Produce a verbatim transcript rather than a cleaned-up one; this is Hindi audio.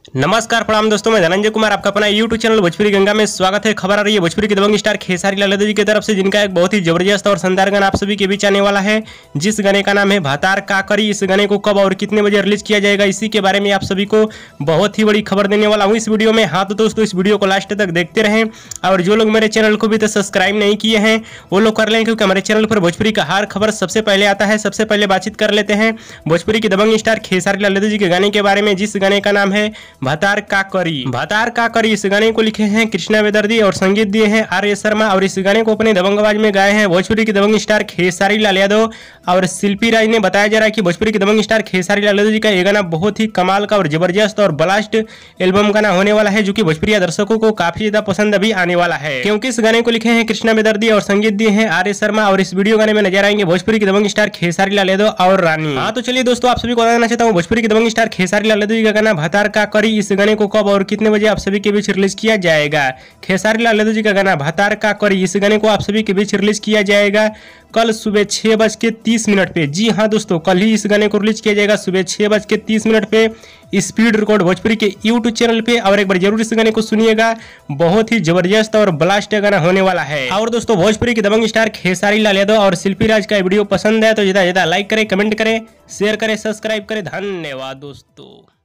नमस्कार प्रणाम दोस्तों, मैं धनंजय कुमार आपका अपना यूट्यूब चैनल भोजपुरी गंगा में स्वागत है। खबर आ रही है भोजपुरी के दबंग स्टार खेसारी लाल यादव जी की तरफ से, जिनका एक बहुत ही जबरदस्त और शानदार गाना आप सभी के बीच आने वाला है, जिस गाने का नाम है भातार का करी। इस गाने को कब और कितने बजे रिलीज किया जाएगा, इसी के बारे में आप सभी को बहुत ही बड़ी खबर देने वाला हूँ इस वीडियो में। हाँ तो दोस्तों, इस वीडियो को लास्ट तक देखते रहें और जो लोग मेरे चैनल को भी तो सब्सक्राइब नहीं किए हैं वो लोग कर लें, क्योंकि हमारे चैनल पर भोजपुरी का हर खबर सबसे पहले आता है। सबसे पहले बातचीत कर लेते हैं भोजपुरी के दबंग स्टार खेसारी लाल यादव जी के गाने के बारे में, जिस गाने का नाम है भातार का भातार का करी। इस गाने को लिखे हैं कृष्णा बेदर्दी और संगीत दिए हैं आर एस शर्मा, और इस गाने को अपने दबंग आवाज में गाए हैं भोजपुरी के दबंग स्टार खेसारी लाल यादव और शिल्पी राज ने। बताया जा रहा है कि भोजपुरी के दबंग स्टार खेसारी लाल यादव जी का ये गाना बहुत ही कमाल का और जबरदस्त और ब्लास्ट एल्बम गाना होने वाला है, जो कि भोजपुरी दर्शकों को काफी ज्यादा पसंद अभी आने वाला है, क्योंकि इस गाने को लिखे हैं कृष्णा बेदर्दी और संगीत दिए हैं आर एस शर्मा। और इस वीडियो गाने में नजर आएंगे भोजपुरी के दबंग स्टार खेसारी लाल यादव और रानी। हाँ तो चलिए दोस्तों, आप सभी को बताना चाहता हूँ भोजपुरी के दबंग स्टार खेसारी लाल यादव जी का गाना भातार का करी, इस गाने को कब और कितने बजे आप सभी के बीच रिलीज किया जाएगा। खेसारी लाल यादव जी का गाना भातार का करी, इस गाने को आप सभी के बीच रिलीज किया जाएगा कल सुबह छह बज के तीस मिनट पे। जी हाँ दोस्तों, कल ही इस गाने को रिलीज किया जाएगा सुबह छह बज के तीस मिनट पे स्पीड रिकॉर्ड भोजपुरी के यूट्यूब चैनल पे। और एक बार जरूर इस गाने को सुनिएगा, बहुत ही जबरदस्त और ब्लास्ट गाना होने वाला है। और दोस्तों, भोजपुरी के दबंग स्टार खेसारी लाल यादव और शिल्पी राज का वीडियो पसंद है तो ज्यादा ज्यादा लाइक करें, कमेंट करें, शेयर करें, सब्सक्राइब करें। धन्यवाद दोस्तों।